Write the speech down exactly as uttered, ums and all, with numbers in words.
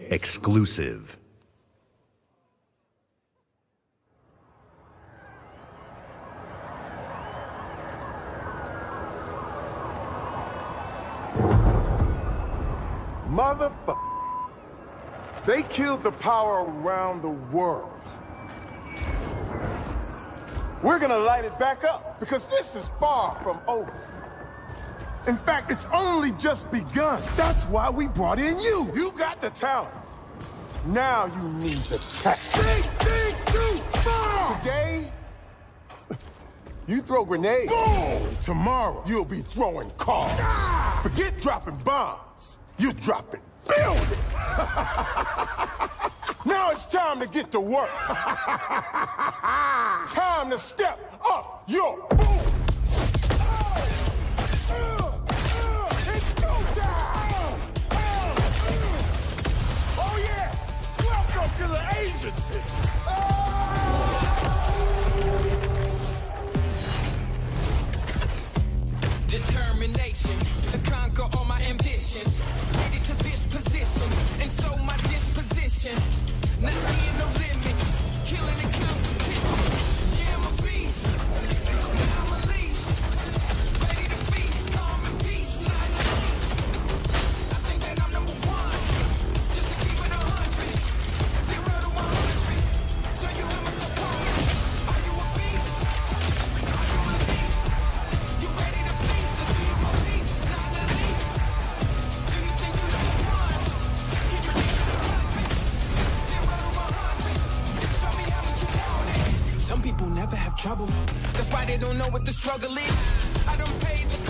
Exclusive. Motherfucker. They killed the power around the world. We're gonna light it back up, because this is far from over. In fact, it's only just begun. That's why we brought in you. You got the talent. Now you need the tech. Big things too far! Today, you throw grenades. Boom! Tomorrow, you'll be throwing cars. Ah! Forget dropping bombs. You're dropping buildings. Now it's time to get to work. Time to step up your boom. It's go time. Oh yeah, welcome to the Asian city. Determination to conquer all my ambitions. Ready to this position, and so my disposition. Not seeing no limits, killing the competition. Yeah, I'm a beast. I'm a least. Ready to feast, calm and peace, not least. I think that I'm number one, just to keep it a hundred. Zero to one hundred. Show you how much I want. Are you a beast? Are you a least? You ready to feast, or do you a beast, not a least? Do you think you're number one? Can you keep it a hundred? Zero to one hundred. Show me how much you want it. Some people never have trouble. That's why they don't know what the struggle is. I don't pay the